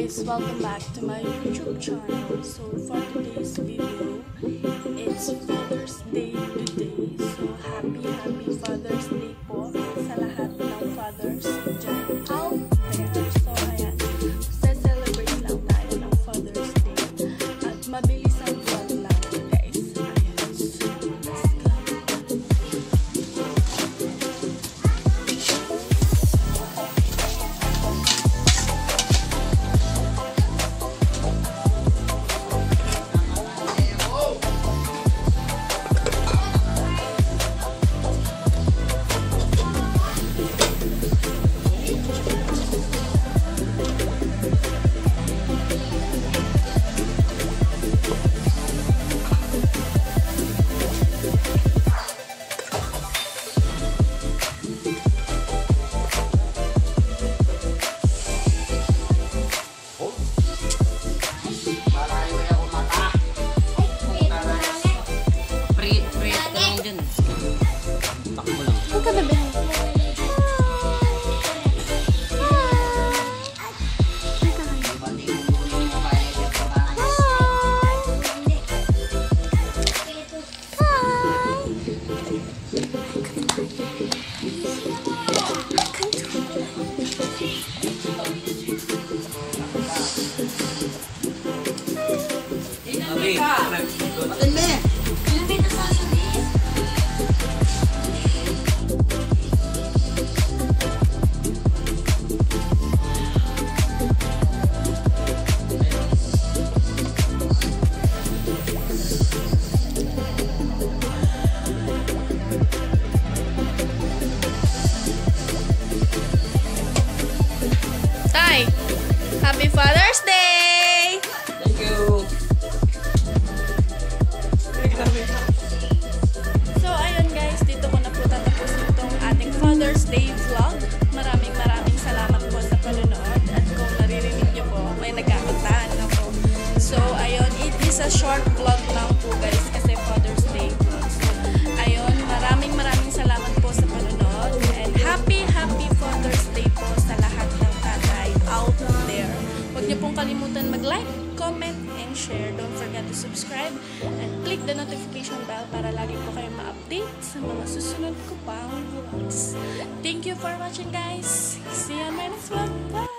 guys, welcome back to my YouTube channel. So for today's video, it's Father's Day today. So happy Father's Day po sa lahat ng fathers dyan out there. So ayan, celebrate lang tayo ng Father's Day at mabilis ang vlog lang guys. Ayan, so let's go. Happy Father's Day! Thank you! So, ayun guys, dito ko na po tatapos itong ating Father's Day vlog. Maraming salamat po sa panonood. At kung naririnig nyo po, may nagkakantaan na po. So, ayun, it is a short vlog lang po guys kasi Father's Day vlog. So, ayun, maraming salamat po sa panonood. And happy Father's Day po sa lahat ng tatay out there. Huwag niyo pong kalimutan mag-like, comment, and share. Don't forget to subscribe and click the notification bell para lagi po kayo ma-update sa mga susunod ko pang vlogs. Thank you for watching guys. See you on my next vlog. Bye!